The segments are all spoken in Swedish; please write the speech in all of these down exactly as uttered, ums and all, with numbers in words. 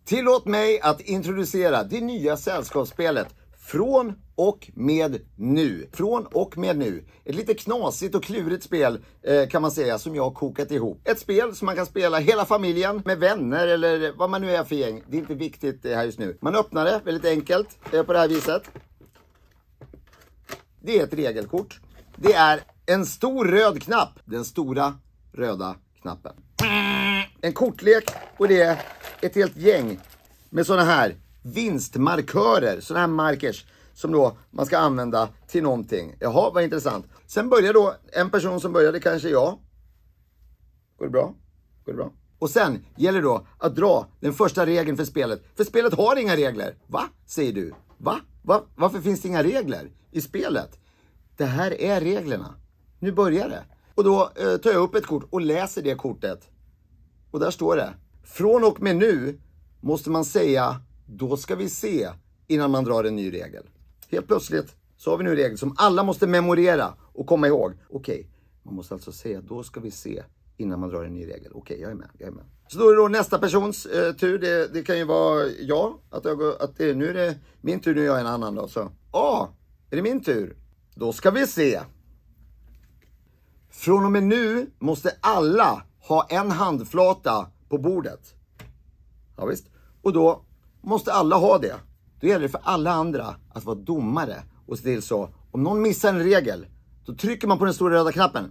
Tillåt mig att introducera det nya sällskapsspelet Från och med nu. Från och med nu. Ett lite knasigt och klurigt spel eh, kan man säga, som jag har kokat ihop. Ett spel som man kan spela hela familjen med vänner eller vad man nu är för gäng. Det är inte viktigt eh, här just nu. Man öppnar det väldigt enkelt eh, på det här viset. Det är ett regelkort. Det är en stor röd knapp. Den stora röda knappen. En kortlek, och det är ett helt gäng med sådana här vinstmarkörer. Sådana här markers som då man ska använda till någonting. Jaha, vad intressant. Sen börjar då en person som började, kanske jag. Går det bra? Går det bra? Och sen gäller det då att dra den första regeln för spelet. För spelet har inga regler. Va? Säger du. Va? Va? Varför finns det inga regler i spelet? Det här är reglerna. Nu börjar det. Och då eh, tar jag upp ett kort och läser det kortet. Och där står det: från och med nu måste man säga då ska vi se innan man drar en ny regel. Helt plötsligt så har vi nu en regel som alla måste memorera och komma ihåg. Okej, okay, man måste alltså säga då ska vi se innan man drar en ny regel. Okej, okay, jag är med, jag är med. Så då är det då nästa persons eh, tur. Det, det kan ju vara jag. Att, jag, att det, nu är det min tur, nu är jag en annan då. Så, ah, är det min tur? Då ska vi se. Från och med nu måste alla ha en handflata på bordet. Ja visst. Och då måste alla ha det. Då gäller det för alla andra att vara domare och se till så. Om någon missar en regel, då trycker man på den stora röda knappen.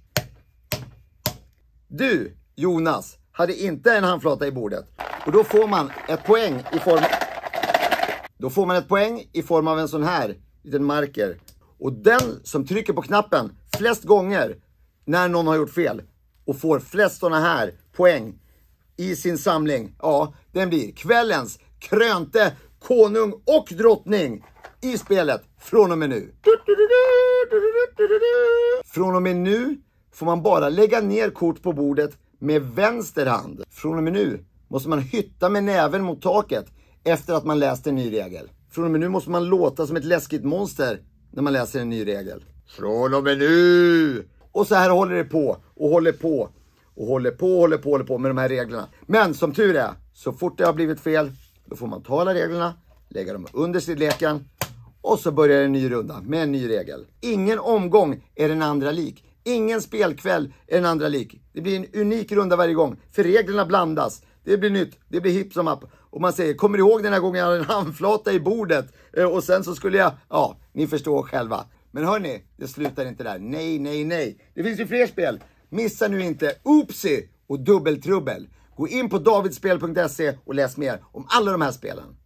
Du, Jonas, hade inte en handflata i bordet. Och då får man ett poäng i form Då får man ett poäng i form av en sån här liten marker. Och den som trycker på knappen flest gånger när någon har gjort fel och får flest såna här poäng i sin samling, ja, den blir kvällens krönte konung och drottning i spelet Från och med nu. Från och med nu får man bara lägga ner kort på bordet med vänster hand. Från och med nu måste man hytta med näven mot taket efter att man läst en ny regel. Från och med nu måste man låta som ett läskigt monster när man läser en ny regel. Från och med nu! Och så här håller det på och håller på och håller på och håller på och håller på med de här reglerna. Men som tur är, så fort det har blivit fel, då får man ta alla reglerna, lägga dem under sidleken och så börjar en ny runda med en ny regel. Ingen omgång är den andra lik. Ingen spelkväll är den andra lik. Det blir en unik runda varje gång, för reglerna blandas. Det blir nytt, det blir hipp som happ. Och man säger, kommer du ihåg den här gången jag hade en handflata i bordet? Och sen så skulle jag, ja, ni förstår själva. Men hörni, det slutar inte där. Nej, nej, nej. Det finns ju fler spel. Missa nu inte Oopsie och Dubbeltrubbel. Gå in på davidspel punkt se och läs mer om alla de här spelen.